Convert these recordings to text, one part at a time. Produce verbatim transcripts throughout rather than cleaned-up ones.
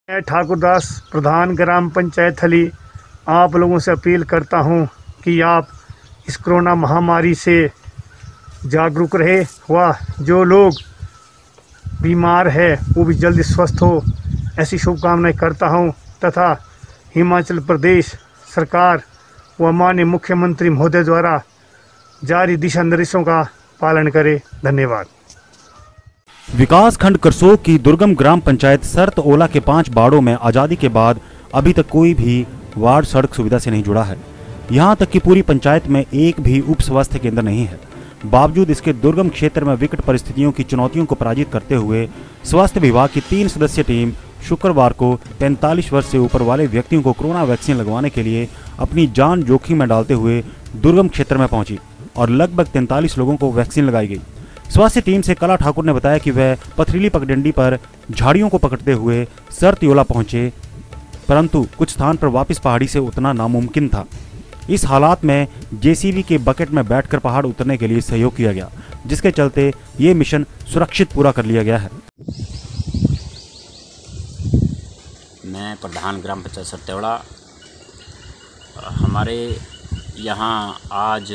मैं ठाकुरदास प्रधान ग्राम पंचायत हली आप लोगों से अपील करता हूं कि आप इस कोरोना महामारी से जागरूक रहे व जो लोग बीमार है वो भी जल्दी स्वस्थ हो, ऐसी शुभकामनाएं करता हूं तथा हिमाचल प्रदेश सरकार व माननीय मुख्यमंत्री महोदय द्वारा जारी दिशा निर्देशों का पालन करें। धन्यवाद। विकास खंड करसोग की दुर्गम ग्राम पंचायत सरत ओला के पांच वार्डों में आज़ादी के बाद अभी तक कोई भी वार्ड सड़क सुविधा से नहीं जुड़ा है। यहां तक कि पूरी पंचायत में एक भी उप स्वास्थ्य केंद्र नहीं है। बावजूद इसके दुर्गम क्षेत्र में विकट परिस्थितियों की चुनौतियों को पराजित करते हुए स्वास्थ्य विभाग की तीन सदस्यीय टीम शुक्रवार को पैंतालीस वर्ष से ऊपर वाले व्यक्तियों को कोरोना वैक्सीन लगवाने के लिए अपनी जान जोखिम में डालते हुए दुर्गम क्षेत्र में पहुंची और लगभग तैंतालीस लोगों को वैक्सीन लगाई गई। स्वास्थ्य टीम से कला ठाकुर ने बताया कि वह पथरीली पगडंडी पर झाड़ियों को पकड़ते हुए सरत्योला पहुंचे, परंतु कुछ स्थान पर वापस पहाड़ी से उतरना नामुमकिन था। इस हालात में जेसीबी के बकेट में बैठकर पहाड़ उतरने के लिए सहयोग किया गया, जिसके चलते ये मिशन सुरक्षित पूरा कर लिया गया है। मैं प्रधान ग्राम पंचायत सरत्योला, हमारे यहाँ आज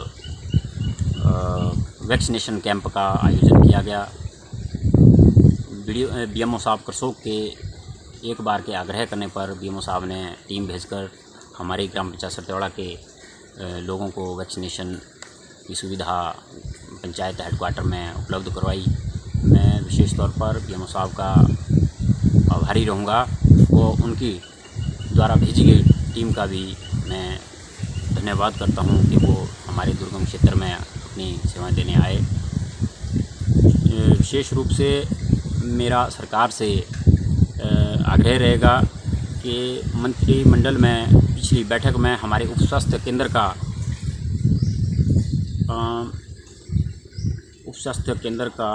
वैक्सीनेशन कैंप का आयोजन किया गया। बीएमओ साहब करसोग के एक बार के आग्रह करने पर बीएमओ साहब ने टीम भेजकर हमारे ग्राम पंचायत सरत्योला के लोगों को वैक्सीनेशन की सुविधा पंचायत हेडक्वार्टर में उपलब्ध करवाई। मैं विशेष तौर पर बीएमओ साहब का आभारी रहूँगा। वो उनकी द्वारा भेजी गई टीम का भी मैं धन्यवाद करता हूँ कि वो हमारे दुर्गम क्षेत्र में अपनी सेवाएं देने आए। विशेष रूप से मेरा सरकार से आग्रह रहेगा कि मंत्रिमंडल में पिछली बैठक में हमारे उप स्वास्थ्य केंद्र का उप स्वास्थ्य केंद्र का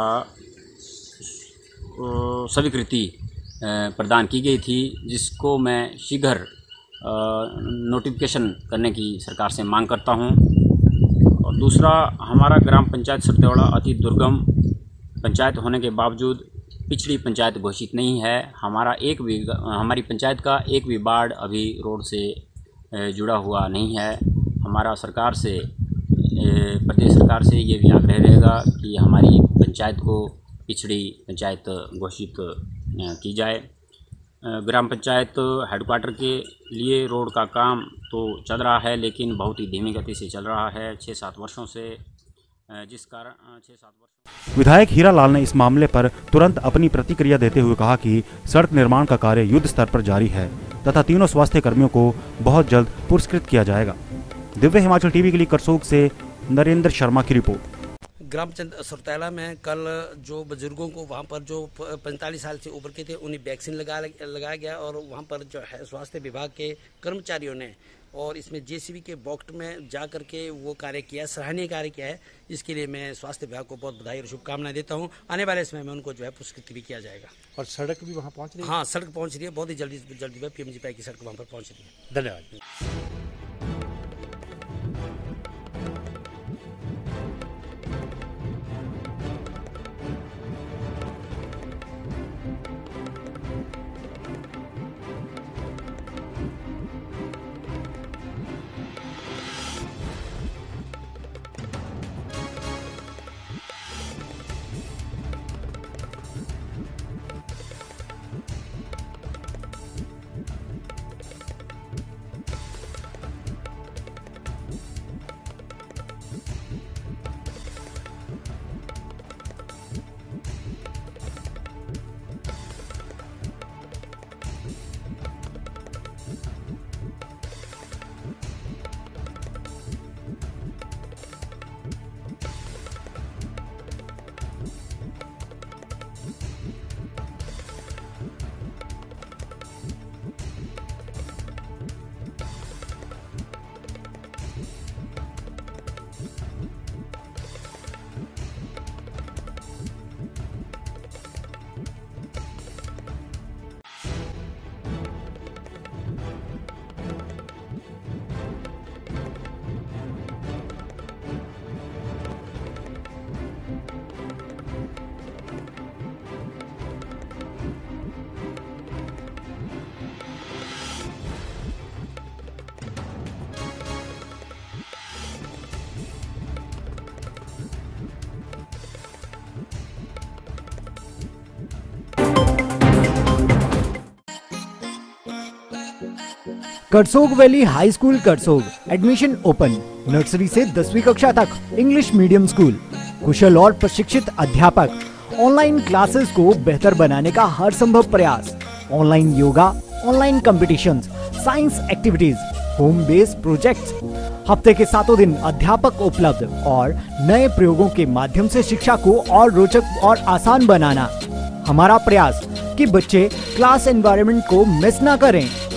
स्वीकृति प्रदान की गई थी, जिसको मैं शीघ्र नोटिफिकेशन करने की सरकार से मांग करता हूं। और दूसरा, हमारा ग्राम पंचायत सरत्योला अति दुर्गम पंचायत होने के बावजूद पिछड़ी पंचायत घोषित नहीं है। हमारा एक भी हमारी पंचायत का एक भी वार्ड अभी रोड से जुड़ा हुआ नहीं है। हमारा सरकार से, प्रदेश सरकार से ये भी आग्रह रहेगा कि हमारी पंचायत को पिछड़ी पंचायत घोषित की जाए। ग्राम पंचायत हेडक्वार्टर के लिए रोड का काम तो चल रहा है, लेकिन बहुत ही धीमी गति से चल रहा है छः सात वर्षों से, जिस कारण छः सात वर्ष विधायक हीरा लाल ने इस मामले पर तुरंत अपनी प्रतिक्रिया देते हुए कहा कि सड़क निर्माण का कार्य युद्ध स्तर पर जारी है तथा तीनों स्वास्थ्य कर्मियों को बहुत जल्द पुरस्कृत किया जाएगा। दिव्य हिमाचल टीवी के लिए करसोग से नरेंद्र शर्मा की रिपोर्ट। ग्राम सरत्योला में कल जो बुजुर्गों को वहाँ पर जो पैंतालीस साल से ऊपर के थे उन्हें वैक्सीन लगा लगाया गया और वहाँ पर जो है स्वास्थ्य विभाग के कर्मचारियों ने और इसमें जेसीबी के बॉक्स में जा कर के वो कार्य किया, सराहनीय कार्य किया है। इसके लिए मैं स्वास्थ्य विभाग को बहुत बधाई और शुभकामनाएं देता हूँ। आने वाले समय में उनको जो है पुरस्कृत भी किया जाएगा। और सड़क भी वहाँ पहुँच रही है? हाँ, सड़क पहुँच रही है, बहुत ही जल्दी जल्दी पीएमजी पाई की सड़क वहाँ पर पहुँच रही है। धन्यवाद। Karsog valley high school Karsog, admission open. Nursery से दसवीं कक्षा तक इंग्लिश मीडियम स्कूल, कुशल और प्रशिक्षित अध्यापक, ऑनलाइन क्लासेस को बेहतर बनाने का हर संभव प्रयास, online yoga, online competitions, science activities, home based projects, हफ्ते के सातों दिन अध्यापक उपलब्ध और नए प्रयोगों के माध्यम से शिक्षा को और रोचक और आसान बनाना। हमारा प्रयास कि बच्चे क्लास एनवायरनमेंट को मिस ना करें।